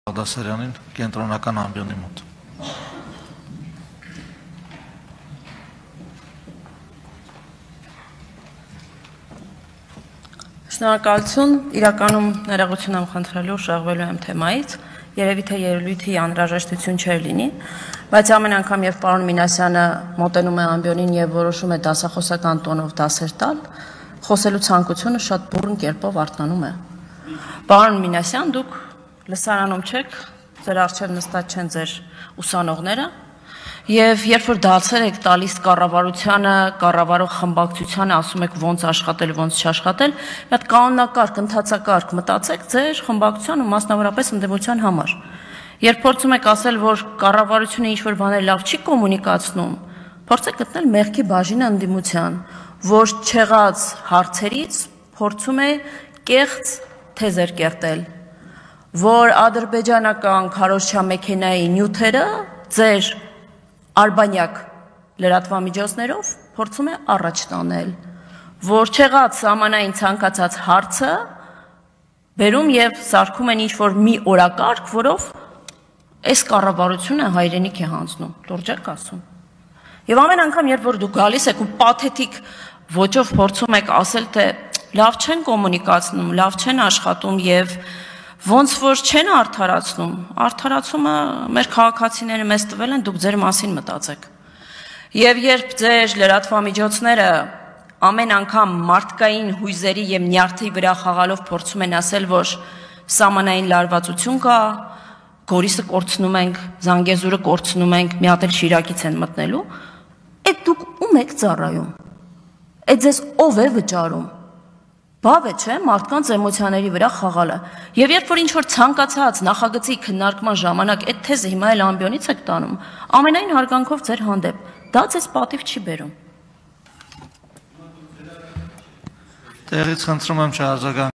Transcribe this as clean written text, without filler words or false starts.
Բաղդասարյանին կենտրոնական ամբիոնի մոտ։ Շնորհակալություն, իրականում ներողություն եմ խնդրելու, շեղվելու եմ թեմայից, երևի թե ելույթի անհրաժեշտություն չէր լինի, բայց ամեն անգամ երբ պարոն Մինասյանը մոտենում է ամբիոնին եւ որոշում է դասախոսական տոնով դասեր տալ, խոսելու ցանկությունը շատ բուռն կերպով արթնանում է։ Պարոն Մինասյան, դուք լսարանում չեք, ձեր առջև նստած չեն ձեր ուսանողները, եւ երբ որ դասեր եք տալիս կառավարությանը, կառավարող խմբակցությանը, ասում եք ոնց աշխատել, ոնց չաշխատել, մի հատ կանոնակարգ, ընթացակարգ մտածեք ձեր խմբակցության ու մասնավորապես ընդդիմության համար։ Երբ փորձում եք ասել, որ կառավարությունը ինչ-որ բաներ լավ չի կոմունիկացնում, փորձեք գտնել մեղքի բաժինը ընդդիմության, որ չեղած հարցերից փորձում է կեղծ թեզեր կերտել, որ ադրբեջանական քարոզչա մեքենայի նյութերը ձեր արբանյակ լրատվամիջոցներով փորձում է առաջ տանել, որ չեղած սահմանային ցանկացած հարցը բերում եւ սարքում են ինչ-որ մի օրակարգ, որով այս կառավարությունը հայրենիք է հանձնում, լուրջ եք ասում։ Եվ ամեն անգամ, երբ որ դուք գալիս եք ու պաթետիկ ոճով փորձում եք ասել, թե լավ չեն կոմունիկացնում, լավ չեն աշխատում եւ ոնց որ չեն արդարացնում, արդարացումը մեր քաղաքացիները մեզ տվել են, դուք ձեր մասին մտածեք։ Եվ երբ ձեր լրատվամիջոցները ամեն անգամ մարդկային հույզերի եւ նյարդի վրա խաղալով փորձում են ասել, որ սահմանային լարվածություն կա, Գորիսը կորցնում ենք, Զանգեզուրը կորցնում ենք, մի հատ էլ Շիրակից են մտնելու, այդ դուք ում եք ծառայում։ Այդ ձեզ ով է վճարում։ Բավ է, չէ, մարդկանց էմոցիաների վրա խաղալը։ Եվ երբ որ ինչ-որ ցանկացած նախագծի քննարկման ժամանակ այդ թեզը հիմա էլ ամբիոնից եք տանում, ամենայն հարգանքով ձեր հանդեպ, դա ձեզ պատիվ չի բերում։ Տեղից խնդրում եմ չարձագանք